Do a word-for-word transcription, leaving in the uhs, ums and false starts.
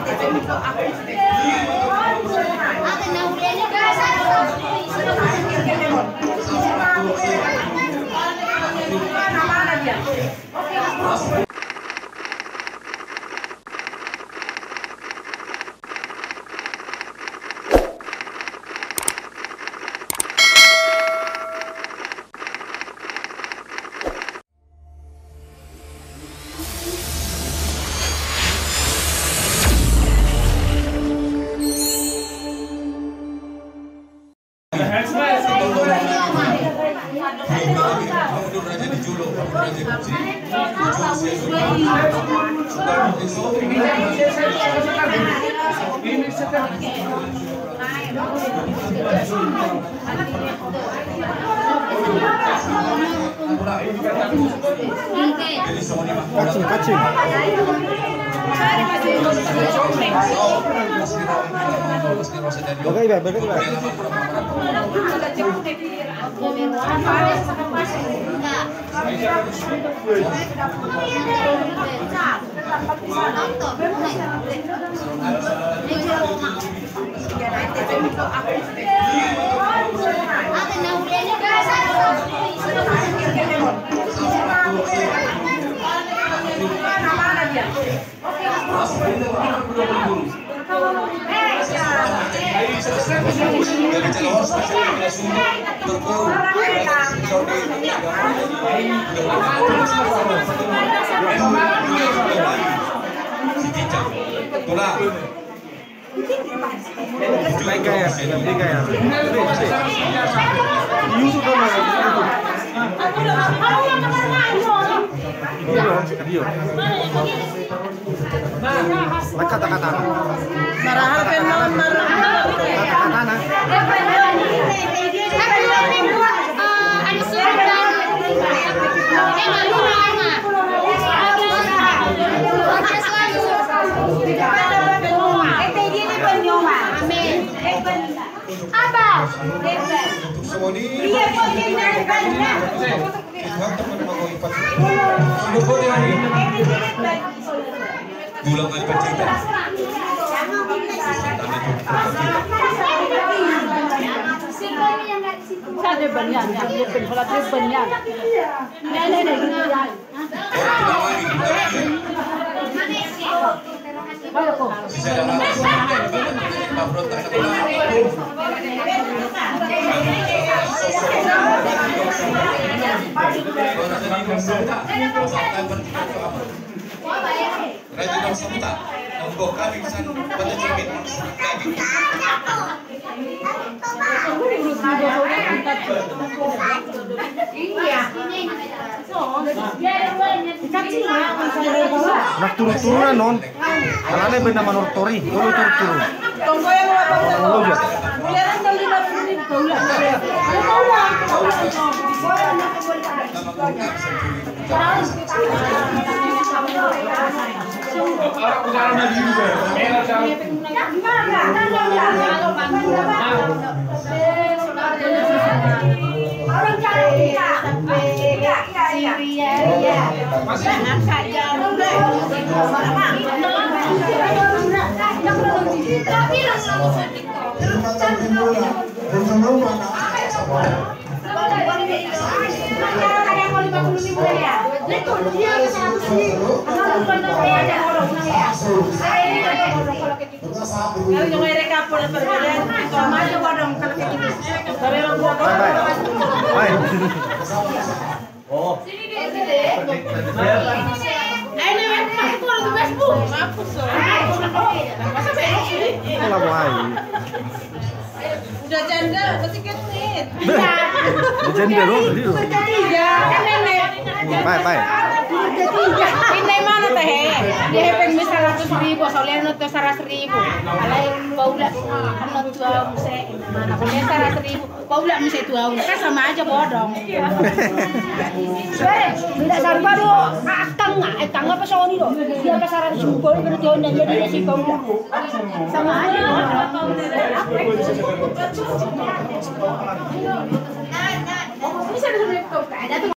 Kacing, kacing. Bagai, bagai, bagai. Kata-kata. Marahal kan malam marah. Kata-kata. Gulang kali pencinta. Ada banyak, dia penjualan dia banyak. Nenek nenek. Raja dong semuta, nombor kami kesan pada cermin lagi. Nak turun-turunan non. Kalane benda manur tori, dulu turun-turun. Tunggu yang apa? Tunggu ya. Biaran kali lima puluh menit kaulah. Orang cari ya, Syria ya, anak saya udah, tapi Oh. Udah janda, pasti ketnet. Janda loh, Ketiga, kan nenek. Bye bye. Ketiga, pindah mana teh? Dia hepeng misal ratus ribu, soalnya nonton seratus ribu. Alai paula, kan nonton muse. Mana kalau seratus ribu, paula muse itu kan sama aja bodong. Sore, tidak sarpa do, akang nggak, eh tangga apa soni do? Dia pasaran sumpul berjualan dan jadi si paula. Sama aja bodong. Bisa dulu